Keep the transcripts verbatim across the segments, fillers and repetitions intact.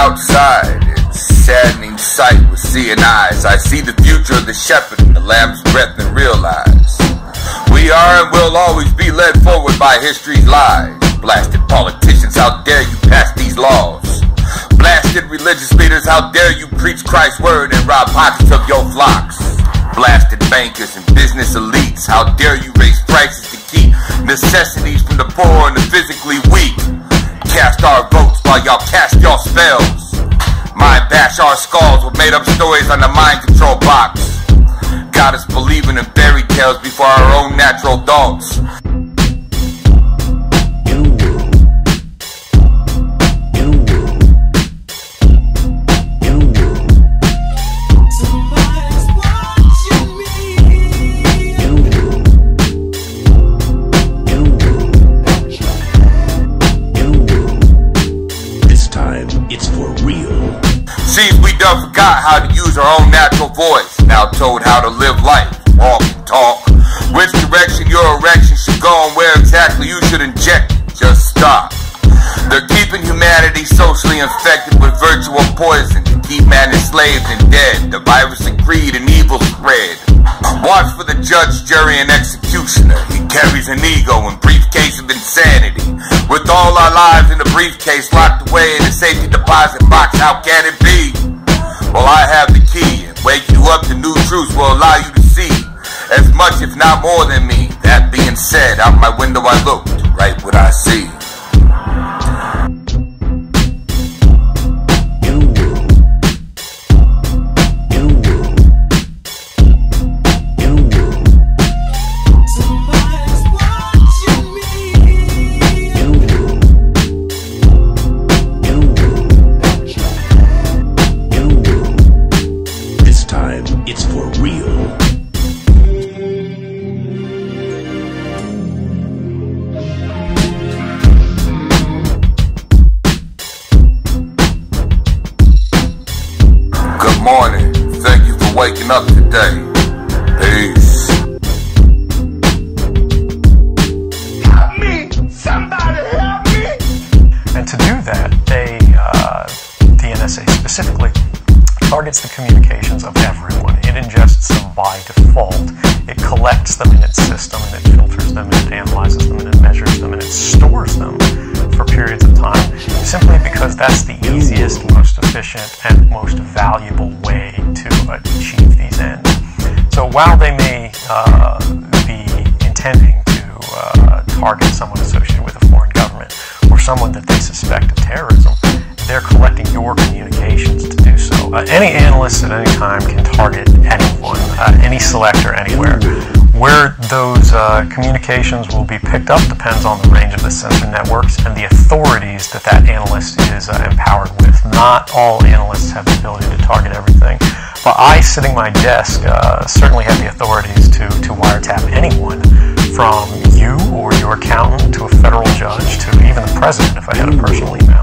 outside, it's saddening sight with seeing eyes. I see the future of the shepherd and the lamb's breath and realize we are and will always be led forward by history's lies. Blasted politicians, how dare you pass these laws? Blasted religious leaders, how dare you preach Christ's word and rob pockets of your flocks? Blasted bankers and business elites, how dare you raise prices to keep necessities from the poor and the physically weak? Cast our votes while y'all cast your spells. Mind bash our skulls with made up stories on the mind control box. Got us believing in fairy tales before our own natural thoughts. Seems we done forgot how to use our own natural voice. Now told how to live life, walk and talk. Which direction your erection should go and where exactly you should inject it. Just stop. They're keeping humanity socially infected with virtual poison to keep man enslaved and dead. The virus of greed and evil spread. Watch for the judge, jury, and executioner. He carries an ego and briefcase of insanity. With all our lives in the briefcase locked away in the safety deposit box, how can it be? Well, I have the key, and wake you up to new truths will allow you to see as much, if not more than me. That being said, out my window I look to write what I see. It's for real. Good morning. Thank you for waking up today. Peace. Help me! Somebody help me! And to do that, they, uh, the N S A specifically, targets the communications of everyone. It ingests them by default. It collects them in its system, and it filters them, and it analyzes them, and it measures them, and it stores them for periods of time, simply because that's the easiest, most efficient, and most valuable way to achieve these ends. So while they may uh, be intending to uh, target someone associated with a foreign government or someone that they suspect of terrorism, they're collecting your communications to do so. Uh, any analyst at any time can target anyone, uh, any selector anywhere. Where those uh, communications will be picked up depends on the range of the sensor networks and the authorities that that analyst is uh, empowered with. Not all analysts have the ability to target everything, but I, sitting my desk, uh, certainly have the authorities to, to wiretap anyone, from you or your accountant to a federal judge to even the president if I had a personal email.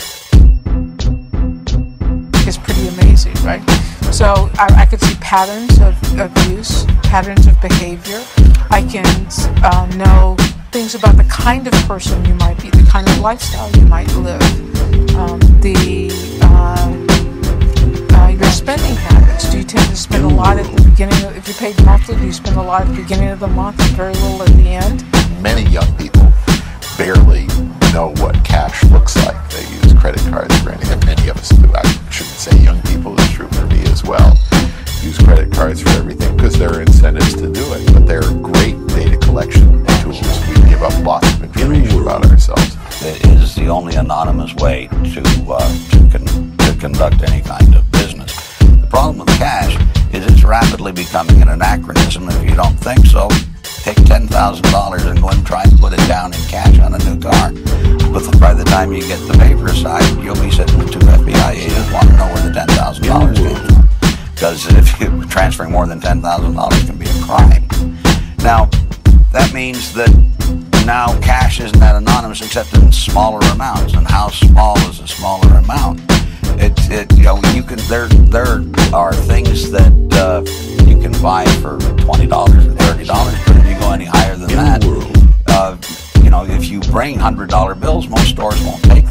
Is pretty amazing, right? So I, I could see patterns of abuse, patterns of behavior. I can uh, know things about the kind of person you might be, the kind of lifestyle you might live, um, the uh, uh, your spending habits. Do you tend to spend a lot at the beginning of, if you're paid monthly, do you spend a lot at the beginning of the month and very little at the end? Many young people barely know what cash looks like. They use credit cards for anything. Many of us do. I shouldn't say young people, it's true for me as well. Use credit cards for everything because there are incentives to do it, but they're great data collection tools. We give up lots of information about ourselves. It is the only anonymous way to, uh, to, con to conduct any kind of business. The problem with cash is it's rapidly becoming an anachronism. If you don't think so, take ten thousand dollars and go and try and put it down in cash on a new car. But by the time you get the paper side, you'll be sitting with two F B I agents wanting to know where the ten thousand dollars came from. Because if you're transferring more than ten thousand dollars can be a crime. Now, that means that now cash isn't that anonymous except in smaller amounts. And how small is a smaller amount? It, it, you know, you can, there, there are things that uh, you can buy for twenty dollars or thirty dollars, but if you go any higher than that, uh, you know, if you bring one hundred dollar bills, most stores won't take them.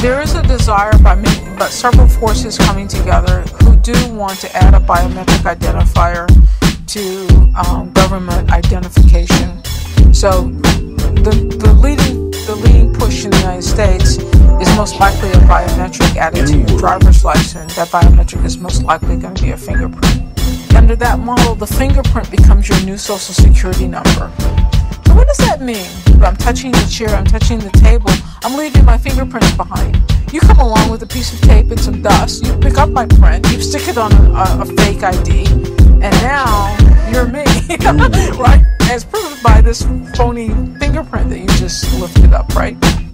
There is a desire by, many, by several forces coming together who do want to add a biometric identifier to um, government identification. So the, the leading the leading push in the United States is most likely a biometric added to your driver's license. That biometric is most likely going to be a fingerprint. Under that model, the fingerprint becomes your new social security number. So what does that mean? I'm touching the chair, I'm touching the table, I'm leaving my fingerprints behind. You come along with a piece of tape and some dust, you pick up my print, you stick it on a, a, a fake I D, and now you're me, right? As proved by this phony fingerprint that you just lifted up, right?